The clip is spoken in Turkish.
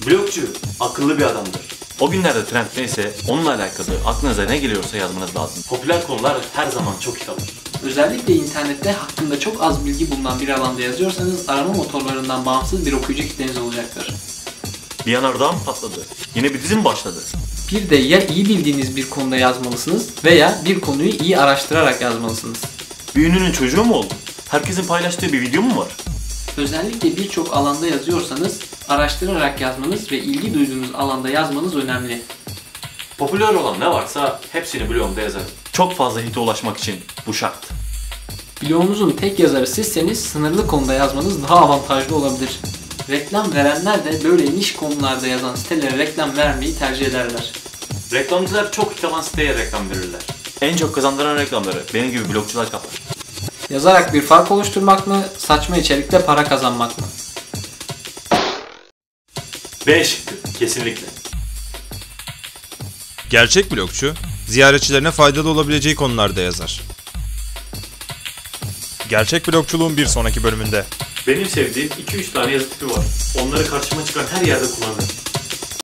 Blogcu akıllı bir adamdır. O günlerde trend neyse onunla alakalı aklınıza ne geliyorsa yazmanız lazım. Popüler konular her zaman çok hit alır. Özellikle internette hakkında çok az bilgi bulunan bir alanda yazıyorsanız arama motorlarından bağımsız bir okuyucu kitleniz olacaktır. Bir yanardağ mı patladı? Yine bir dizi mi başladı? Bir de ya iyi bildiğiniz bir konuda yazmalısınız veya bir konuyu iyi araştırarak yazmalısınız. Bir ünlünün çocuğu mu oldu? Herkesin paylaştığı bir video mu var? Özellikle birçok alanda yazıyorsanız araştırarak yazmanız ve ilgi duyduğunuz alanda yazmanız önemli. Popüler olan ne varsa hepsini blogumda yazarım. Çok fazla hite ulaşmak için bu şart. Blogunuzun tek yazarı sizseniz sınırlı konuda yazmanız daha avantajlı olabilir. Reklam verenler de böyle niş konularda yazan sitelere reklam vermeyi tercih ederler. Reklamcılar çok hit alan siteye reklam verirler. En çok kazandıran reklamları benim gibi blogcular kapar. Yazarak bir fark oluşturmak mı, saçma içerikle para kazanmak mı? B şıkkı, kesinlikle. Gerçek blogcu, ziyaretçilerine faydalı olabileceği konularda yazar. Gerçek blogculuğun bir sonraki bölümünde. Benim sevdiğim 2-3 tane yazı tipi var. Onları karşıma çıkan her yerde kullanırım.